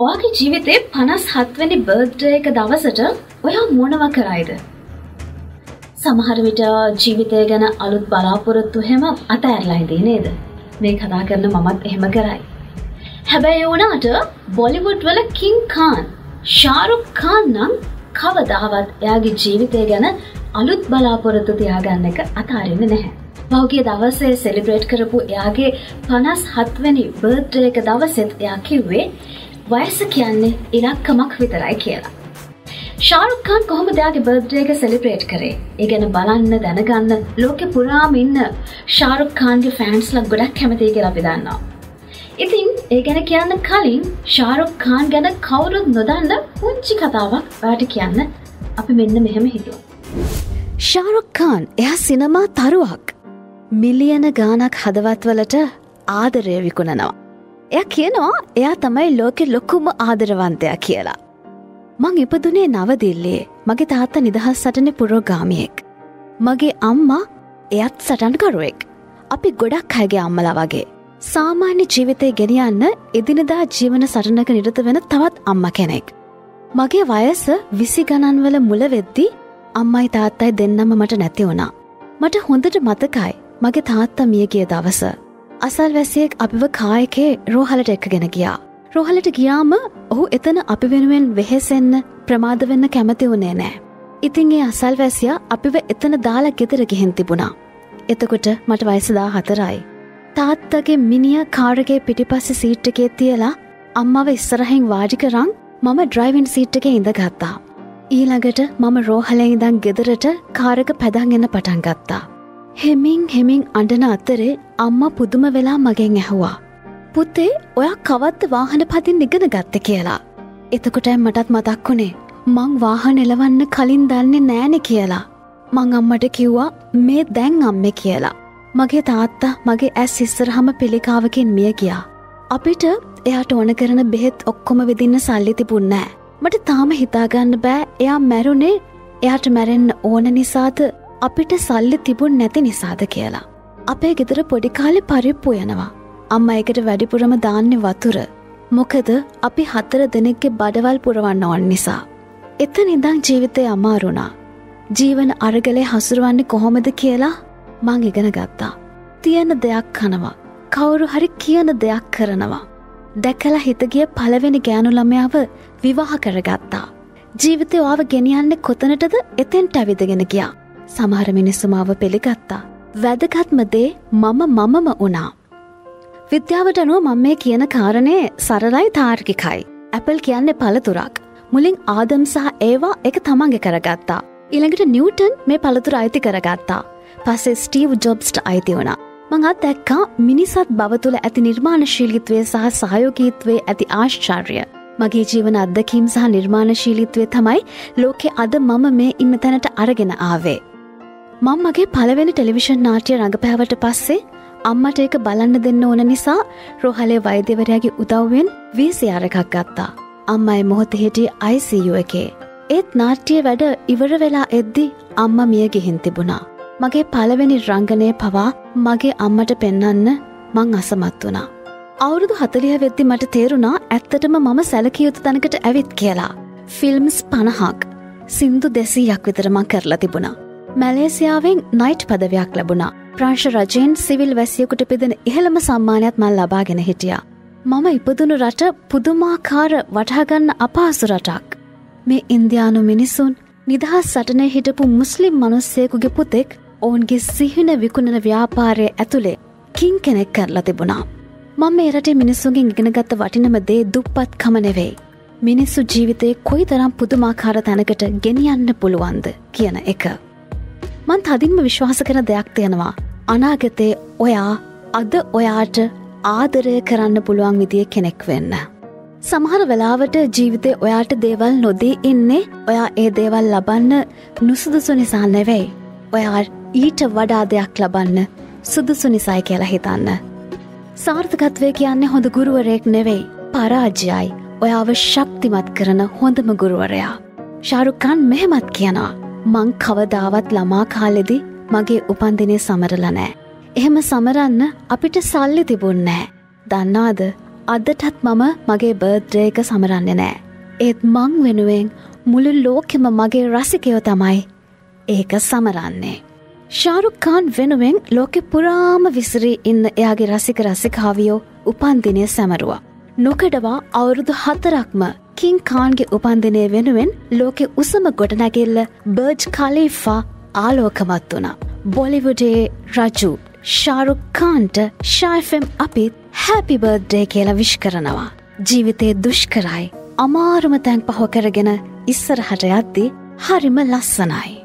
ඔයාගේ ජීවිතේ 57 වෙනි බර්ත්ඩේ එක දවසට ඔයා මොනවා කරයිද? සමහර විට ජීවිතය ගැන අලුත් බලාපොරොත්තු හැම අතහැරලා ඉඳී නේද? මේ කතා කරන මමත් එහෙම කරයි. හැබැයි ඒ වුණාට බොලිවුඩ් වල කිං ખાન ශාරුක් ખાන් නම් කවදාවත් එයාගේ ජීවිතය ගැන අලුත් බලාපොරොත්තු තියාගන්න එක අතාරින්නේ නැහැ. පහුගිය දවසේ සෙලිබ්‍රේට් කරපු එයාගේ 57 වෙනි බර්ත්ඩේ එක දවසෙත් එයා කිව්වේ වයස කියන්නේ ඉලක්කමක් විතරයි කියලා. ශාරුක් ખાන් කොහොමද එයාගේ බර්ත්ඩේ එක සෙලිබ්‍රේට් කරේ? ඒ ගැන බලන්න දැනගන්න ලෝකෙ පුරාම ඉන්න ශාරුක් ખાන්ගේ ෆෑන්ස්ලා ගොඩක් කැමතියි කියලා අපි දන්නවා. ඉතින් ඒ ගැන කියන්න කලින් ශාරුක් ખાන් ගැන කවුරුත් නොදන්න පුංචි කතාවක් ඔයාලට කියන්න අපි මෙන්න මෙහෙම හිතුවා. ශාරුක් ખાන් එයා සිනමා තරුවක්. මිලියන ගාණක් හදවත්වලට ආදරය විකුණනවා. එයා කියනවා එයා තමයි ලෝකෙ ලොකුම ආදරවන්තයා කියලා. මං ඉපදුනේ නවදිල්ලියේ. මගේ තාත්තා නිදහස් සටනේ පුරෝගාමියෙක්. මගේ අම්මා එයත් සටන්කරුවෙක්. අපි ගොඩක් අයගේ අම්මලා වගේ. සාමාන්‍ය ජීවිතේ ගෙනියන්න එදිනදා ජීවන සටනක නිරත වෙන තවත් අම්මා කෙනෙක්. මගේ වයස 20 ගණන් වල මුල වෙද්දී අම්මයි තාත්තයි දෙන්නම මට නැති වුණා. මට හොඳට මතකයි මගේ තාත්තා මිය ගිය දවස. අසල්වැසියෙක් අපිව කායකේ රෝහලට එක්කගෙන ගියා. රෝහලට ගියාම ඔහු එතන අපි වෙනුවෙන් වෙහෙසෙන්න ප්‍රමාද වෙන්න කැමති වුණේ නැහැ. ඉතින් ඒ අසල්වැසියා අපිව එතන දාලා ගෙදර ගිහින් තිබුණා. එතකොට මට වයස 14යි. තාත්තගේ මිනිහ කාර් එකේ පිටිපස්සේ සීට් එකේ තියලා අම්මව ඉස්සරහින් වාඩි කරන් මම ඩ්‍රයිවිං සීට් එකේ ඉඳගත්තා. ඊළඟට මම රෝහලේ ඉඳන් ගෙදරට කාර් එක පැදන් එන්න පටන් ගත්තා. හෙමින් අඬන අතරේ අම්මා පුදුම වෙලා මගෙන් ඇහුවා. පුතේ ඔයා කවද්ද වාහන පදින්න ඉගෙන ගත්තේ කියලා. එතකොටයි මටත් මතක් වුණේ මං වාහන එලවන්න කලින් දන්නේ නෑනේ කියලා. මං අම්මට කිව්වා මේ දැන් අම්මේ කියලා. මගේ තාත්තා මගේ ඇස් ඉස්සරහම පිළිකාවකින් මිය ගියා. අපිට එයාට ඕන කරන බෙහෙත් ඔක්කොම විදින්න සල්ලි තිබුණේ නෑ. මට තාම හිතාගන්න බෑ එයා මැරුණේ එයාට මැරෙන්න ඕන නිසාද අපිට සල්ලි තිබුණ නැති නිසාද කියලා. අපේ ගෙදර පොඩි කාලේ පරිප්පු යනවා. අම්මා ඒකට වැඩිපුරම දාන්නේ වතුර. මොකද අපි 4 දෙනෙක්ගේ බඩවල් පුරවන්න ඕන නිසා. එතන ඉඳන් ජීවිතේ අමාරු වුණා. ජීවන අරගලේ හසුරවන්නේ කොහොමද කියලා මං ඉගෙන ගත්තා. තියෙන දෙයක් කනවා. කවුරු හරි කියන දෙයක් කරනවා. දැකලා හිත ගිය පළවෙනි ගෑනු ළමයාව විවාහ කරගත්තා. ජීවිතේ ආව ගෙනියන්නේ කොතනටද? එතෙන්ට ඇවිදගෙන ගියා. සමහර මිනිස්සු මාව පිළිගත්තා. වැදගත්ම දේ මමම වුණා. විද්‍යාවට අනුව මම මේ කියන කාරණේ සරලයි තාර්කිකයි. ඇපල් කියන්නේ පළතුරක්. මුලින් ආදම් සහ ඒවා එක තමන්ගේ කරගත්තා. ඊළඟට නිව්ටන් මේ පළතුර අයිති කරගත්තා. පස්සේ ස්ටීව් ජොබ්ස්ට අයිති වුණා. මං දැක්කා මිනිසත් බව තුළ ඇති නිර්මාණශීලීත්වය සහ සහයෝගීත්වයේ ඇති ආශ්චර්ය. මගේ ජීවන අත්දැකීම් සහ නිර්මාණශීලීත්වය තමයි ලෝකේ අද මම මේ ඉන්න තැනට අරගෙන ආවේ. මම මගේ පළවෙනි ටෙලිවිෂන් නාට්‍ය රඟපෑවට පස්සේ අම්මට ඒක බලන්න දෙන්න ඕන නිසා රෝහලේ වෛද්‍යවරයාගේ උදව්වෙන් VCR එකක් ගත්තා. අම්මා ඒ මොහොතේ හිටියේ ICU එකේ. ඒත් නාට්‍ය වැඩ ඉවර වෙලා එද්දි අම්මා මිය ගිහින් තිබුණා. මගේ පළවෙනි රංගනය පවා මගේ අම්මට පෙන්වන්න මං අසමත් වුණා. අවුරුදු 40 වෙද්දි මට තේරුණා ඇත්තටම මම සැලකිය යුතු තැනකට ඇවිත් කියලා. ෆිල්ම්ස් 50ක් සින්දු 200ක් විතර මං කරලා තිබුණා. මැලේසියාවෙන් නයිට් පදවියක් ලැබුණා. ප්‍රංශ රජයෙන් සිවිල් වැසියෙකුට පිදෙන ඉහළම සම්මානයක් මම ලබාගෙන හිටියා. මම ඉපදුණු රට පුදුමාකාර වටහාගන්න අපහසු රටක්. මේ ඉන්දියානු මිනිසුන් නිදහස් සටනේ හිටපු මුස්ලිම් මිනිස්සෙකුගේ පුතෙක් ඔවුන්ගේ සිහින විකුණන ව්‍යාපාරයේ ඇතුලේ කිං කෙනෙක් කරලා තිබුණා. මම මේ රටේ මිනිස්සුන්ගෙන් ඉගෙනගත්ත වටිනම දේ දුප්පත්කම නෙවෙයි. මිනිස්සු ජීවිතේ කොයිතරම් පුදුමාකාර තැනකට ගෙනියන්න පුළුවන්ද කියන එක. මං තදින්ම විශ්වාස කරන දෙයක් තියෙනවා. අනාගතේ ඔයා අද ඔයාට ආදරය කරන්න පුළුවන් විදිය කෙනෙක් වෙන්න. සමහර වෙලාවට ජීවිතේ ඔයාට දේවල් නොදී ඉන්නේ ඔයා ඒ දේවල් ලබන්න නුසුදුසු නිසා නෙවෙයි. ඔයා ඊට වඩා දෙයක් ලබන්න සුදුසු නිසායි කියලා හිතන්න. සාර්ථකත්වය කියන්නේ හොඳ ගුරුවරයෙක් නෙවෙයි, පරාජයයි. ඔයාව ශක්තිමත් කරන හොඳම ගුරුවරයා. ශාරුක් ખાන් මෙහෙමත් කියනවා. මං කවදාවත් ළමා කාලෙදි මගේ උපන්දිනේ සමරලා නෑ. එහෙම සමරන්න අපිට සල්ලි තිබුණේ නෑ. දන්නවද? අදටත් මම මගේ බර්ත්ඩේ එක සමරන්නේ නෑ. ඒත් මං වෙනුවෙන් මුළු ලෝකෙම මගේ රසිකයෝ තමයි ඒක සමරන්නේ. ශාරුක් ખાන් වෙනුවෙන් ලෝකෙ පුරාම විසිරී ඉන්න එයාගේ රසික රසිකාවියෝ උපන්දිනය සැමරුවා. නොකඩවා අවුරුදු 4ක්ම කින් කාන්ගේ උපන්දිනය වෙනුවෙන් ලෝකෙ උසම ගොඩනැගිල්ල බර්ජ් ඛලීෆා ආලෝකමත් වුණා. බොලිවුඩේ රජු ශාරුක් ખાන්ට ෂාෆම් අපිත් හැපි බර්ත්ඩේ කියලා විශ් කරනවා. ජීවිතේ දුෂ්කරයි. අමාරුම තැන් පහ කරගෙන ඉස්සරහට යද්දි හරිම ලස්සනයි.